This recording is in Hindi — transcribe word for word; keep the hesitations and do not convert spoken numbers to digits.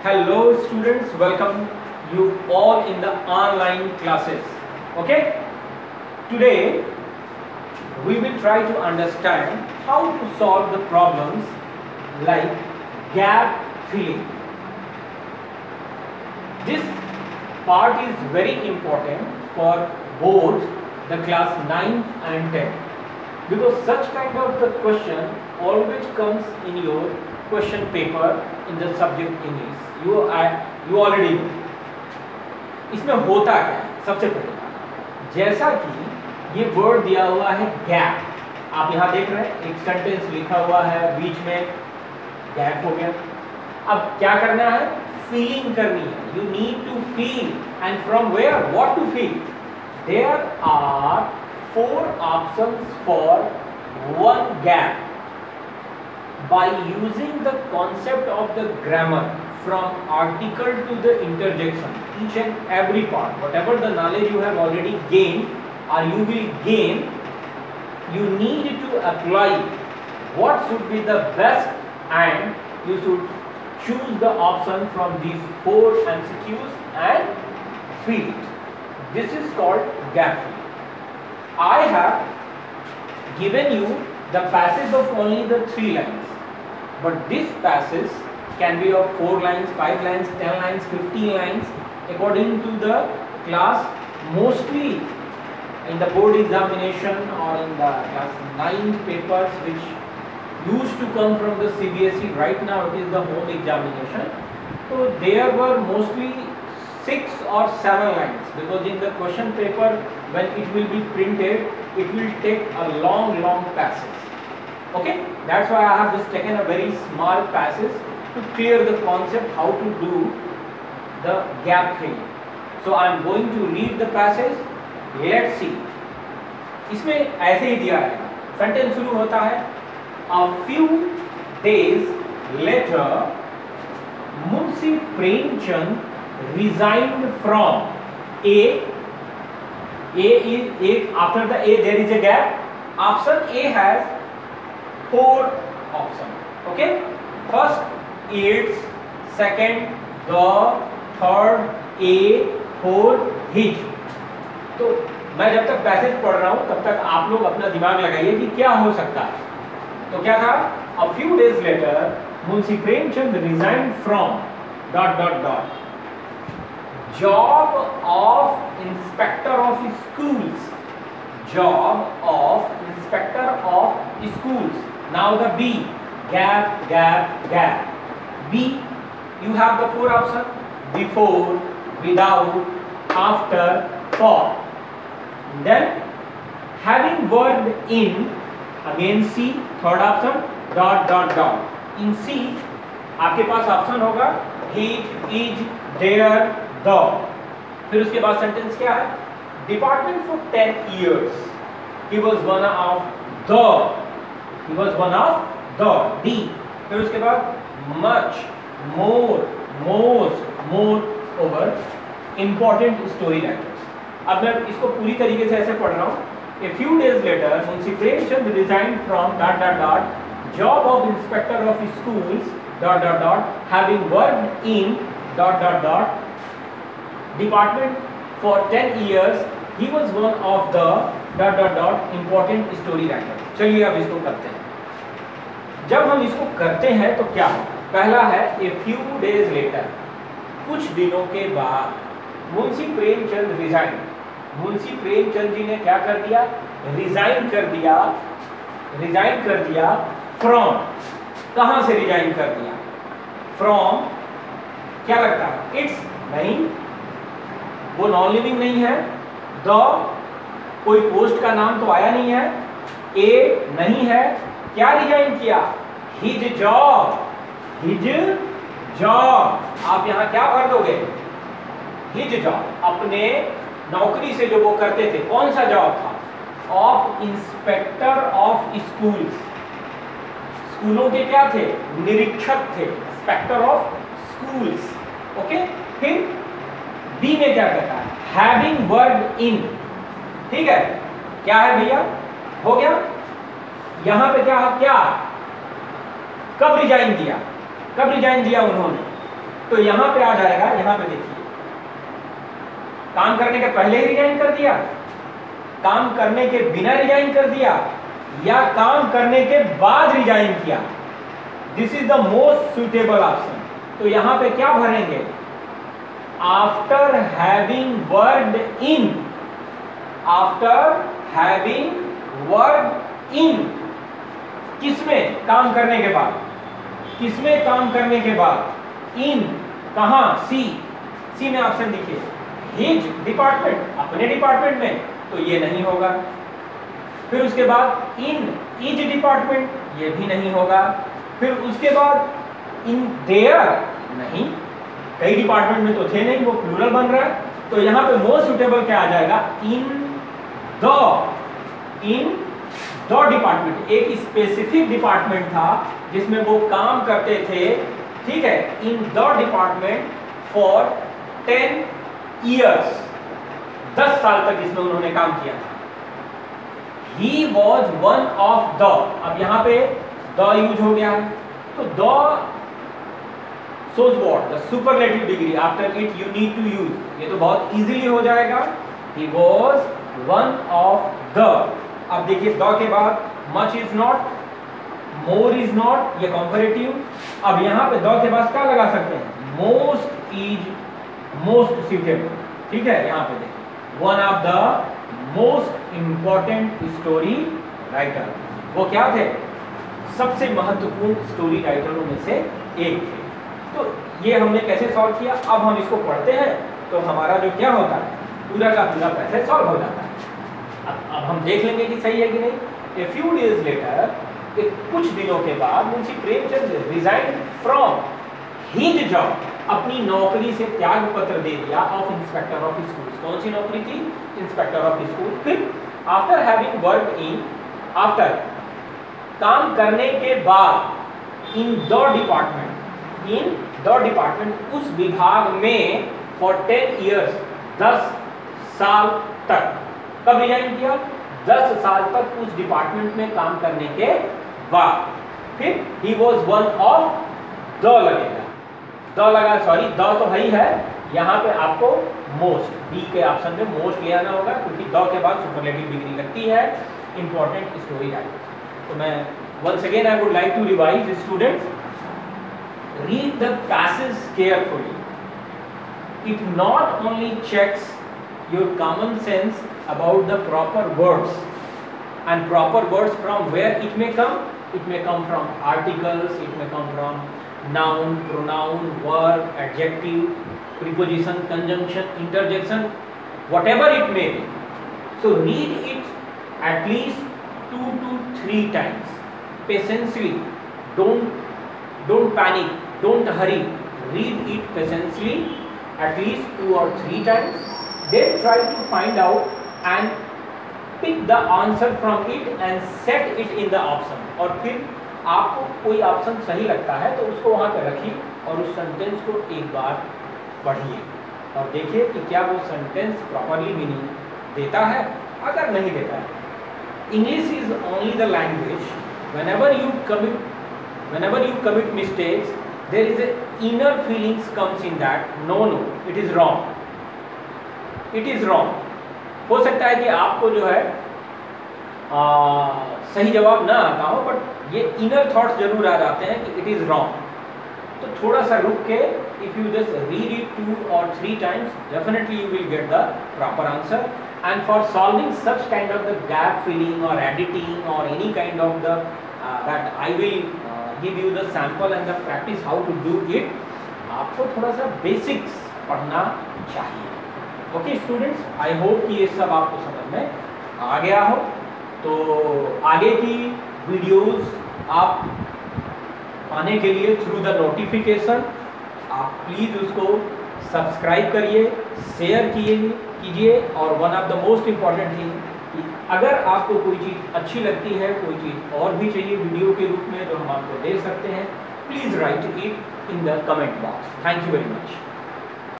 Hello students, welcome you all in the online classes. Okay, today we will try to understand how to solve the problems like gap filling. This part is very important for both the class nine and ten, because such kind of the question always comes in your question paper in the subject English. You are you already know. इसमें होता क्या है? सबसे पहले जैसा कि ये वर्ड दिया हुआ है गैप, आप यहाँ देख रहे हैं एक सेंटेंस लिखा हुआ है, बीच में गैप हो गया. अब क्या करना है? फीलिंग करनी है. You need to feel, and from where? What to feel? There are four options for one gap. By using the concept of the grammar from article to the interjection, each and every part, whatever the knowledge you have already gained or you will gain, you need to apply what should be the best, and you should choose the option from these four M C Qs and fill it. This is called gap filling. I have given you the passage of only the three lines. But this passage can be of four lines, five lines, ten lines, fifteen lines, according to the class. Mostly in the board examination or in the class nine papers which used to come from the C B S E, right now it is the home examination. So there were mostly six or seven lines, because in the question paper when it will be printed, it will take a long long passage. Okay, that's why I have just taken a very small passage to clear the concept how to do the gap filling. So I am going to read the passage. Let's see. इसमें ऐसे ही दिया है. सेंटेंस शुरू होता है, A few days later, Munshi Premchand resigned from A. A is A. After the A there is a gap. Option A has four options. Okay, first its, second the, third a, fourth his. तो मैं जब तक पैसेज पढ़ रहा हूं तब तक आप लोग अपना दिमाग लगाइए कि क्या हो सकता है. तो क्या था? A few days later Munshi Premchand resigned from dot dot dot job of inspector of schools. Job of inspector of schools. Now the B, gap, gap, gap. B, you have the four options: before, without, after, for. Then having worked in, again C, third option, dot dot dot. In C आपके पास ऑप्शन होगा it, is, there, the. फिर उसके बाद सेंटेंस क्या है? Department for ten years he was one of the. He was one of the. D. फिर उसके बाद much, more, most, more over important story writers. अब मैं इसको पूरी तरीके से ऐसे पढ़ रहा हूँ. A few days later, Munshi Premchand resigned from dot dot dot job of inspector of schools dot dot dot having worked in dot dot dot department for ten years. He was one of the dot dot dot important story writers. चलिए अब इसको करते हैं. जब हम इसको करते हैं तो क्या होगा? पहला है a few days later, कुछ दिनों के बाद. मुंशी प्रेमचंद रिजाइन. मुंशी प्रेमचंद जी ने क्या कर दिया? रिजाइन कर दिया. रिजाइन कर दिया फ्रॉम. कहां से रिजाइन कर दिया? फ्रॉम. क्या लगता है? इट्स नहीं, वो नॉन लिविंग नहीं है. द, कोई पोस्ट का नाम तो आया नहीं है. ए नहीं है. क्या रिजाइन किया? His job. His job. आप यहां क्या भर दोगे? His job. अपने नौकरी से जो वो करते थे, कौन सा जॉब था? Of inspector of schools. स्कूलों के क्या थे? निरीक्षक थे. Inspector of schools. ओके. फिर बी में क्या कहता है? Having worked in. ठीक है, क्या है भैया? हो गया. यहां पे क्या क्या कब रिजाइन दिया? कब रिजाइन दिया उन्होंने? तो यहां पे आ जाएगा, यहां पे देखिए, काम करने के पहले ही रिजाइन कर दिया, काम करने के बिना रिजाइन कर दिया, या काम करने के बाद रिजाइन किया। This is the most suitable option. तो यहां पे क्या भरेंगे? After having worked in, after having worked in, किसमें? काम करने के बाद। किसमें काम करने के बाद? इन, कहां? सी, सी में ऑप्शन देखिए, हिज डिपार्टमेंट, अपने डिपार्टमेंट में, तो ये नहीं होगा। फिर उसके बाद इन इज डिपार्टमेंट, ये भी नहीं होगा। फिर उसके बाद इन देयर, नहीं, कई डिपार्टमेंट में तो थे नहीं, वो प्लूरल बन रहा है। तो यहां पे मोस्ट सुटेबल क्या आ जाएगा? In the, in the department, एक स्पेसिफिक डिपार्टमेंट था जिसमें वो काम करते थे, ठीक है, in the department for ten years, दस साल तक इसमें उन्होंने काम किया था। He was one of the, अब यहां पे द यूज हो गया है, तो the shows what? The superlative degree. After it you need to use. ये तो बहुत easily हो जाएगा. He was one of the. अब देखिए द के बाद much is not, more is not, ये comparative. अब यहाँ पे द के बाद क्या लगा सकते हैं? Most is most suitable. ठीक है, यहाँ पे देखिए one of the most important story writer. वो क्या थे? सबसे महत्वपूर्ण स्टोरी राइटरों में से एक थे। तो ये हमने कैसे सॉल्व किया? अब हम इसको पढ़ते हैं तो हमारा जो क्या होता है, पूरा का पूरा पैसे सॉल्व हो जाता है। अब अब हम देख लेंगे कि सही है कि नहीं। ए फ्यू डेज लेटर, कुछ दिनों के बाद Munshi Premchand resign from his job, अपनी नौकरी से त्याग पत्र दे दिया ऑफ इंस्पेक्टर ऑफ स्कूल। कौन सी नौकरी थी? Inspector of school. फिर after having work in, after काम करने के बाद, in the department, in the department, उस विभाग में फॉर टेन ईयर्स, दस साल तक। कब रिजाइन किया? दस साल तक उस डिपार्टमेंट में काम करने के बाद। फिर he was one of the लगेगा, द लगा, सॉरी द तो भाई है, यहाँ पे आपको मोस्ट, डी के ऑप्शन में मोस्ट ले आना होगा, क्योंकि द के बाद सुपरलेटिव डिग्री लगती है इंपॉर्टेंट स्टोरी राइटर। तो मैं once again I would like to revise the students. Read the passage carefully. It not only checks your common sense about the proper words, and proper words from where it may come. It may come from articles, it may come from noun, pronoun, verb, adjective, preposition, conjunction, interjection, whatever it may be. So read it at least two to three times. Patiently, don't don't panic, don't hurry, read it patiently at least two or three times. Then try to find out and pick the answer from it and set it in the option. और फिर आपको कोई ऑप्शन सही लगता है तो उसको वहाँ पे रखिए और उस सेंटेंस को एक बार पढ़िए और देखिए कि क्या वो सेंटेंस प्रॉपरली मीनिंग देता है। अगर नहीं देता है, English is only the language. Whenever you commit, whenever you commit mistakes, there is a inner feelings comes in that. No, no, it is wrong. It is wrong. हो सकता है कि आपको जो है आ, सही जवाब ना आता हो, बट ये इनर थॉट्स जरूर आ जाते हैं कि इट इज रॉन्ग। तो थोड़ा सा रुक के, if you just read it two और three times, definitely you will get the proper answer. And for solving such kind of the gap filling or editing or any kind of the uh, that I will uh, give you the sample and the practice how to do it. आपको थोड़ा सा बेसिक्स पढ़ना चाहिए. ओके स्टूडेंट्स, आई होप कि ये सब आपको समझ में आ गया हो. तो आगे की वीडियोस आप पाने के लिए थ्रू द नोटिफिकेशन आप प्लीज़ उसको सब्सक्राइब करिए, शेयर कीजिए कीजिए और one of the most important thing कि अगर आपको कोई चीज़ अच्छी लगती है, कोई चीज़ और भी चाहिए वीडियो के रूप में जो हम आपको दे सकते हैं, please write it in the comment box. Thank you very much.